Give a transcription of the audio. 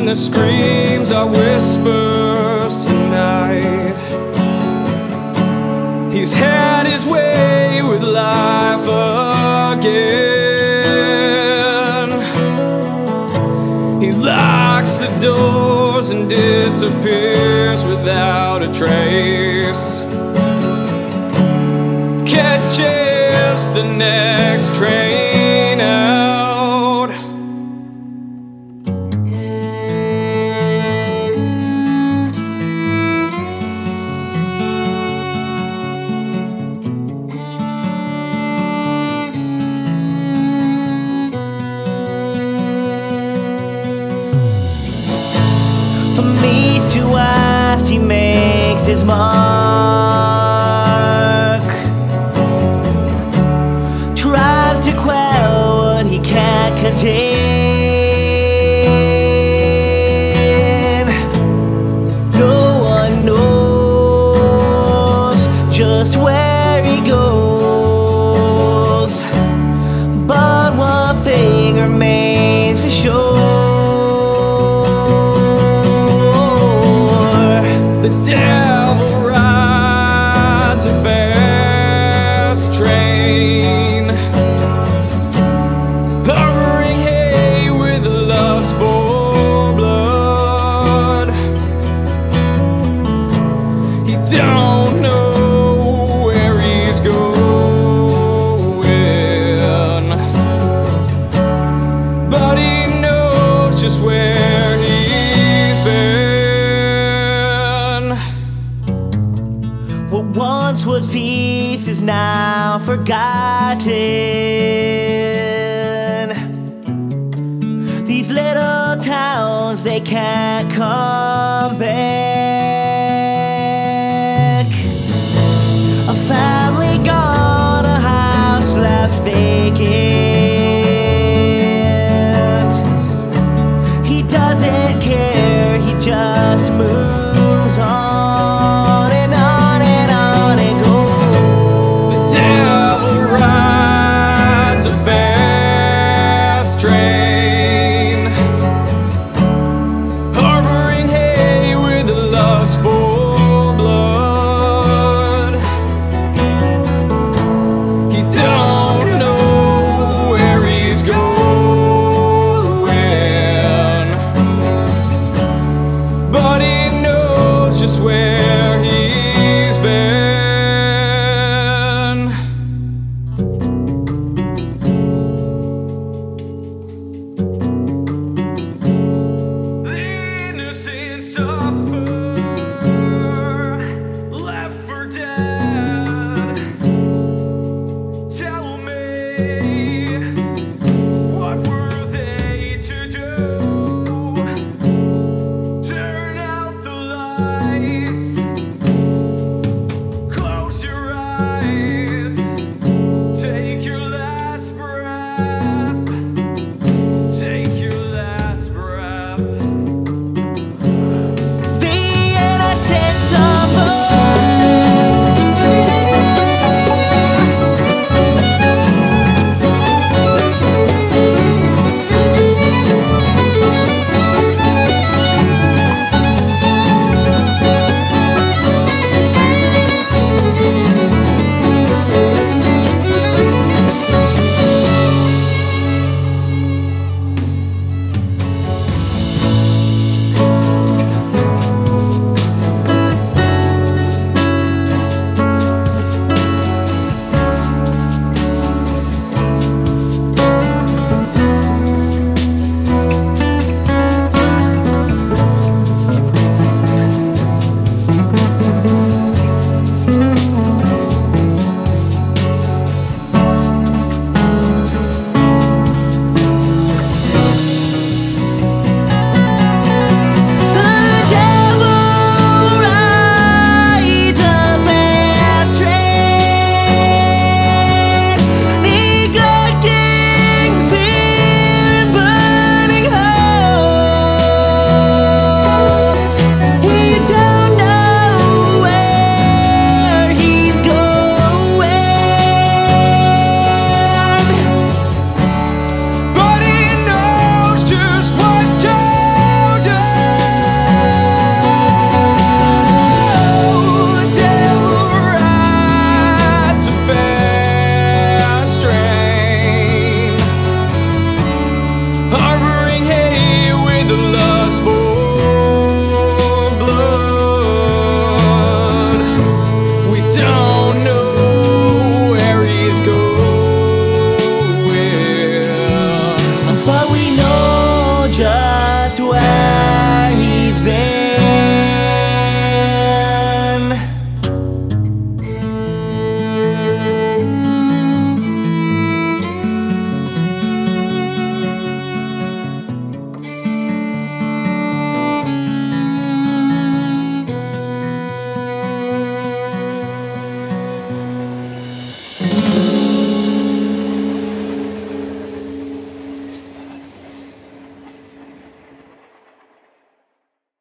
the screams are whispers tonight. He's had his way with life again. He locks the doors and disappears without a trace. Catches the next train out. From east to west he makes his mark, tries to quell what he can't contain. No one knows just where he goes, but one thing remains for sure. The devil rides a fast train, hovering hay with a lust for blood. He don't know where he's going, but he knows just where he's been. What once was peace is now forgotten. These little towns, they can't come back. A family gone, a house left vacant. He doesn't care, he just moves on. Just where he's been. The innocent suffer, left for dead. Tell me, what were they to do? Turn out the lights, close your eyes, take your last breath, take your last breath. The innocent suffer. well.